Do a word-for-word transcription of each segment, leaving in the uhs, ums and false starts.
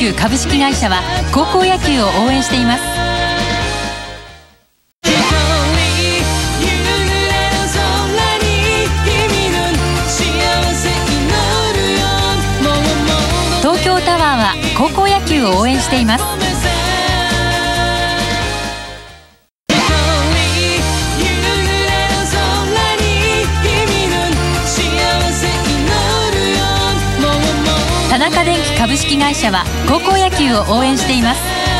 球株式会社は高校野球を応援しています。東京タワーは高校野球を応援しています。田中電機株式会社は高校野球を応援しています。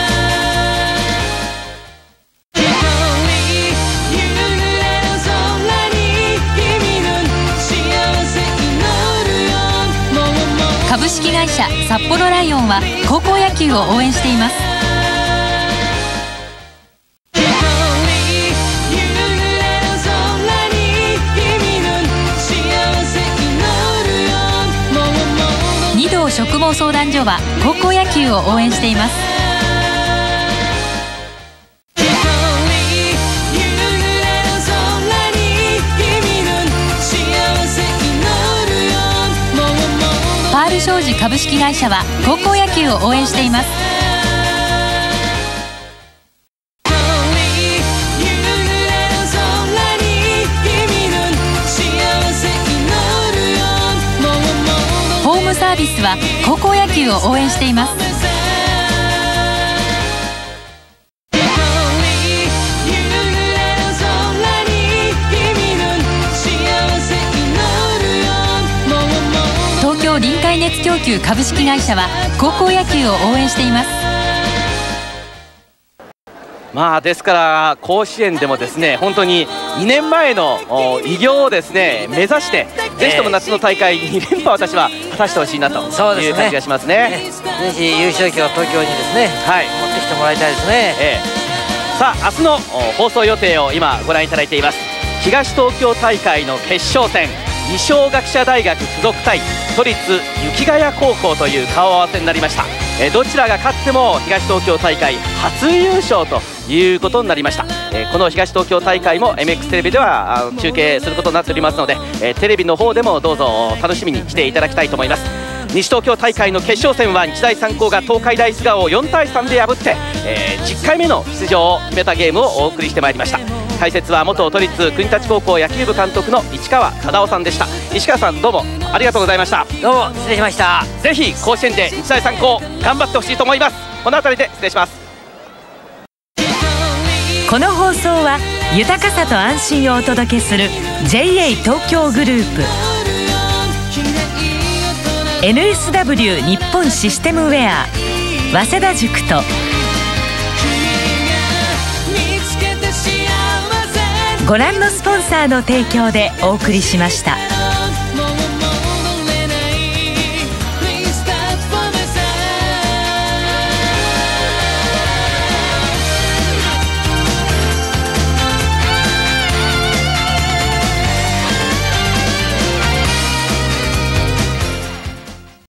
株式会社札幌ライオンは高校野球を応援しています。二道植毛相談所は高校野球を応援しています。パール商事株式会社は高校野球を応援しています。ホームサービスは高校野球を応援しています。東京臨海熱供給株式会社は高校野球を応援しています。 まあですから甲子園でもですね本当ににねんまえの偉業をですね目指してぜひとも夏の大会に連覇私は果たしてほしいなという感じがしますね。 ぜひ優勝旗を東京にですね、はい、持ってきてもらいたいですね。ええ、さあ明日の放送予定を今ご覧いただいています。東東京大会の決勝戦、二松学舎大学附属対都立雪ヶ谷高校という顔合わせになりました。えどちらが勝っても東東京大会初優勝ということになりました。えこの東東京大会も エムエックス テレビではあの中継することになっておりますので、えテレビの方でもどうぞ楽しみにしていただきたいと思います。西東京大会の決勝戦は日大三高が東海大菅生をよんたいさんで破って、えー、じゅっかいめの出場を決めたゲームをお送りしてまいりました。解説は元都立国立高校野球部監督の市川忠夫さんでした。市川さんどうもありがとうございました。 どうも失礼しました。 ぜひ甲子園で日大三高頑張ってほしいと思います。この辺りで失礼します。 この放送は豊かさと安心をお届けする ジェイエー 東京グループ、 エヌエスダブリュー 日本システムウェア、早稲田塾とご覧のスポンサーの提供でお送りしました。